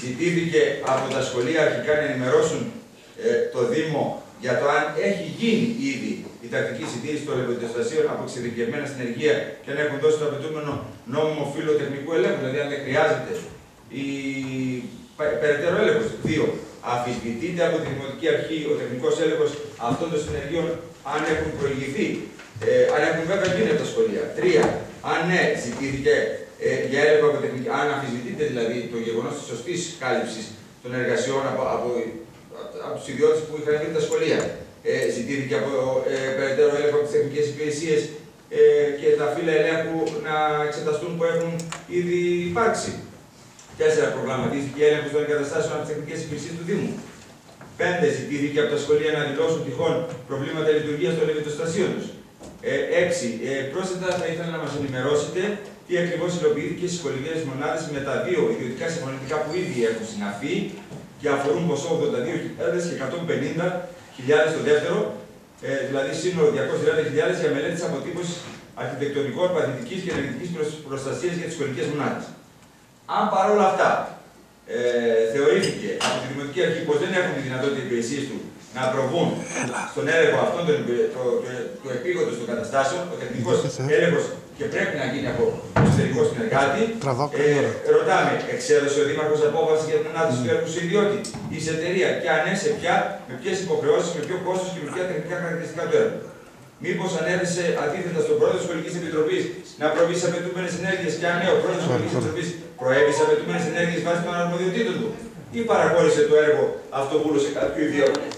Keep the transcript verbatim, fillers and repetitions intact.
Ζητήθηκε από τα σχολεία αρχικά να ενημερώσουν ε, το Δήμο για το αν έχει γίνει ήδη η τακτική συντήρηση των εργοστασίων από εξειδικευμένα συνεργεία και να έχουν δώσει το απαιτούμενο νόμιμο φύλλο τεχνικού ελέγχου, δηλαδή αν δεν χρειάζεται η περαιτέρω έλεγχο. Δύο. Αμφισβητείται από τη Δημοτική Αρχή ο τεχνικός έλεγχος αυτών των συνεργείων αν έχουν προηγηθεί, ε, αν έχουν βέβαια γίνει από τα σχολεία. Τρία. Αν ναι, ζητήθηκε ε, για έλεγχο από τεχνική, αν αμφισβητείται δηλαδή το γεγονός της σωστής κάλυψης των εργασιών από, από, από, από τους ιδιώτες που είχαν γίνει τα σχολεία. Ε, ζητήθηκε από ε, περαιτέρω έλεγχο από τις τεχνικές υπηρεσίες ε, και τα φύλλα ελέγχου να εξεταστούν που έχουν ήδη υπάρξει. Τέσσερα. Προγραμματίστηκε έλεγχο των εγκαταστάσεων από τις τεχνικές υπηρεσίες του Δήμου. Πέντε. Ζητήθηκε από τα σχολεία να δηλώσουν τυχόν προβλήματα λειτουργίας των εργοστασίων τους. Ε, έξι. Ε, πρόσθετα, θα ήθελα να μας ενημερώσετε τι ακριβώς υλοποιήθηκε στις σχολικές μονάδες με τα δύο ιδιωτικά συμφωνητικά που ήδη έχουν συναυθεί και αφορούν ποσό ογδόντα δύο χιλιάδες και εκατόν πενήντα χιλιάδες το δεύτερο, ε, δηλαδή σύνολο διακόσιες τριάντα χιλιάδες για μελέτες αποτύπωσης αρχιτεκτονικών, παθητικής και ενεργητικής προστασίας για τις σχολικές μονάδες. Αν παρόλα αυτά ε, θεωρήθηκε από τη Δημοτική Αρχή πως δεν έχουν τη δυνατότητα οι υπηρεσίες του να προβούν στον έλεγχο αυτών των το, το, το επίγοντος των καταστάσεων, ο τεχνικός έλεγχος και πρέπει να γίνει από εξωτερικό συνεργάτη, ε, ρωτάμε, εξέδωσε ο Δήμαρχος απόφαση για την ανάδοση του έργου σε ιδιώτη ή σε εταιρεία και αν ναι, σε ποια, με ποιες υποχρεώσεις, με ποιο κόστος και με ποια τεχνικά χαρακτηριστικά του έργου. Μήπως ανέθεσε αντίθετα στον πρόεδρο της Σχολικής Επιτροπής να προβεί σε απαιτούμενες ενέργειες και αν ναι, ο πρόεδρος της Σχολικής Επιτροπής προέβη σε απαιτούμενες ενέργειες βάσει των αρμοδιοτήτων του ή παραχώρησε το έργο αυτοβούλου σε κάποιο ιδιώτη.